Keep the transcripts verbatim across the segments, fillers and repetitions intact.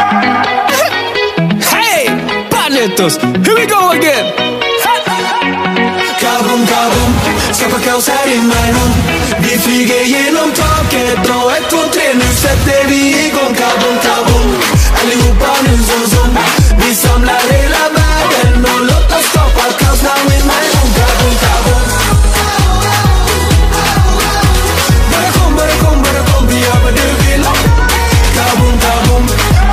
Hey, planetos, here we go again. Kaboom, kaboom, skapa kaos här i my room. Vi flyger genom taket och ett, två, tre, nu sätter vi igång. Kaboom, kaboom, allihopa nu zoom, zoom. Vi samlar hela världen och låt oss skapa kaos now in my room. Kaboom, kaboom. Bara kom, bara kom, bara kom, vi gör vad du vill. Kaboom, kaboom.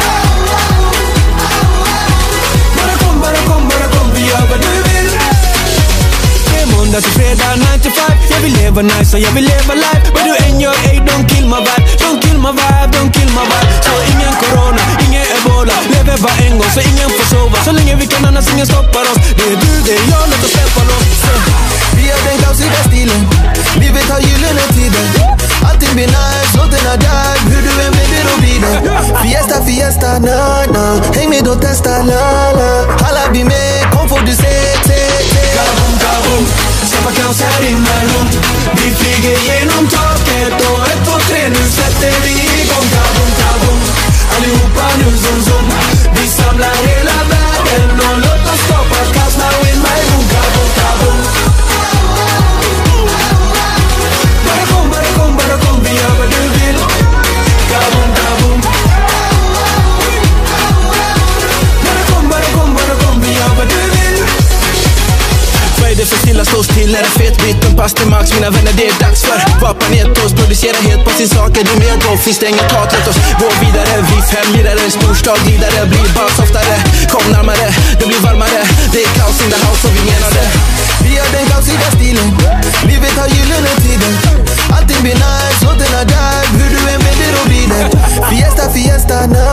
Bara kom, bara kom, bara kom, vi gör vad du vill. Det är måndag till fredag, nine to five. Jag vill leva nice och jag vill leva life. But du än gör, ey, don't kill my vibe. Don't kill my vibe, don't kill my vibe. Så ingen corona, ingen ebola. Lever bara en gång så ingen får sova. Så länge vi kan annars ingen stoppar oss. Det är du, det är jag, låt oss släppa loss. Vi har den kaosiga stilen, vi vill ta gyllene tiden. Allting blir nice, låten är där. Hur du än väljer och blir det. Fiesta, fiesta, na, na. Häng med och testa, la, la. Alla blir med, kom får du se, se, se. Kaboom, kaboom, skapa kaos här i my room. Vi flyger genom taket och ett, två, tre, nu sätter vi igång. Kaboom, kaboom, allihopa nu zoom, zoom. Vi samlar hela världen och låt oss skapa kaos now in my room. Kaboom, kaboom. Bara kom, bara kom, bara kom, vi gör vad du vill. Kaboom, kaboom. Bara kom, bara kom, bara kom, vi gör vad du vill. Vad är det för stilla, stå still, är det fet bit, en pass till max. Mina vänner, det är dags för vapanetos. Producera helt på sin sak, är du med då? Finns det inget hat, låt oss gå vidare. Vi fem lirare, en storstad glidare. Blir bara softare, kom närmare. Det blir varmare, det är kaos in the house och vi menar det. Vi har den kaosiga stilen, vi vill ta gyllene tiden. Allting blir nice, låten är där. Hur du än väljer och blir det. Fiesta, fiesta, na,